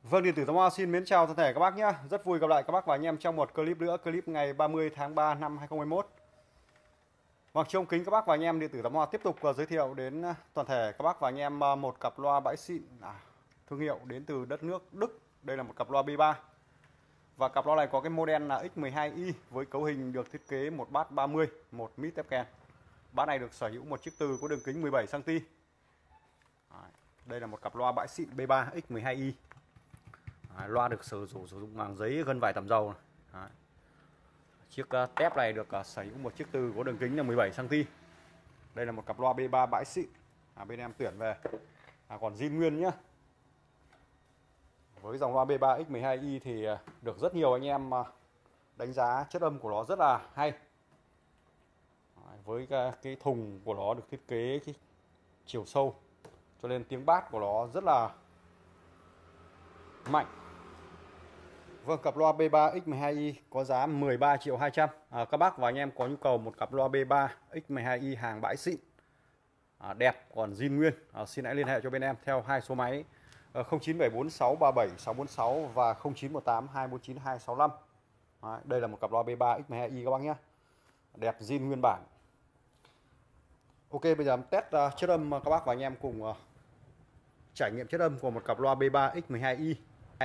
Vâng, điện tử Tò Mo xin mến chào toàn thể các bác nhé. Rất vui gặp lại các bác và anh em trong một clip nữa, clip ngày 30 tháng 3 năm 2021. Vâng, trông kính các bác và anh em, điện tử Tò Mo tiếp tục giới thiệu đến toàn thể các bác và anh em một cặp loa bãi xịn thương hiệu đến từ đất nước Đức. Đây là một cặp loa B3. Và cặp loa này có cái model là X12i với cấu hình được thiết kế một bát 30, một mid tép kèn. Bát này được sở hữu một chiếc từ có đường kính 17 cm. Đây là một cặp loa bãi xịn B3 X12i. Loa được sử dụng bằng giấy gân vải tẩm dầu. Chiếc tép này được sở hữu một chiếc từ có đường kính là 17 cm. Đây là một cặp loa B3 bãi xịn bên em tuyển về, còn zin nguyên nhá. Với dòng loa B3 X12i thì được rất nhiều anh em đánh giá chất âm của nó rất là hay. Với cái thùng của nó được thiết kế cái chiều sâu, cho nên tiếng bass của nó rất là mạnh. Vâng, cặp loa B3 X12i có giá 13.200.000. Các bác và anh em có nhu cầu một cặp loa B3 X12i hàng bãi xịn đẹp còn zin nguyên, xin hãy liên hệ cho bên em theo hai số máy 0974637646 và 0918249265. Đây là một cặp loa B3 X12i các bác nhé, đẹp zin nguyên bản. Ok, bây giờ test chất âm, các bác và anh em cùng trải nghiệm chất âm của một cặp loa B3 X12i.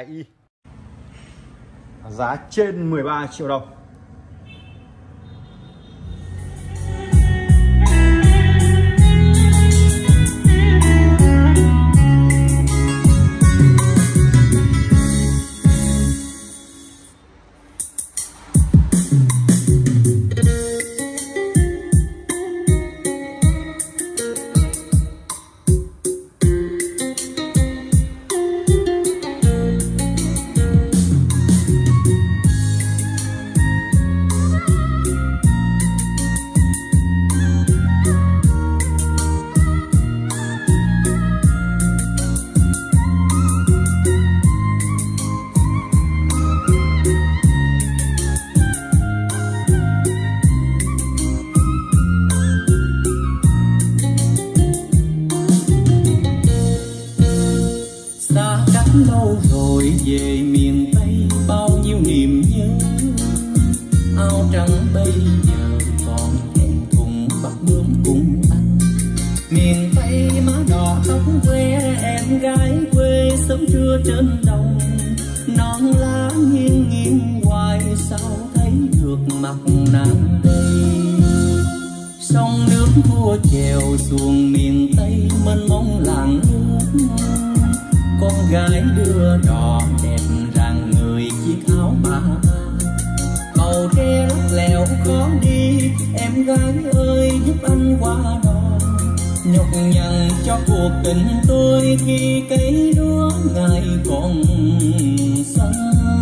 Giá trên 13 triệu đồng. Lâu rồi về miền Tây bao nhiêu niềm nhớ, áo trắng bây giờ còn thẹn thùng bắt bướm cùng anh. Miền Tây má đỏ tóc que em gái quê sớm trưa trên đồng, non lá nghiêng nghiêng hoài sao thấy được mặt nàng đây. Sông nước thua chèo xuồng miền Tây mênh mông làng nước, con gái đưa đò đẹp ràng người chiếc áo ba. Cầu tre lắc lẻo khó đi, em gái ơi giúp anh qua đò. Nhọc nhằn cho cuộc tình tôi khi cây lúa ngày còn xanh.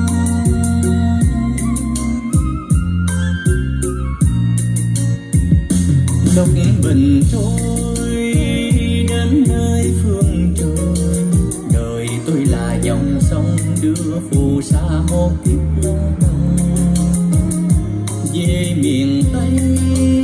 Lúc bình trôi đến nơi phương trời, đời tôi là dòng sông đưa phù sa một kiếp lâu. Về miền Tây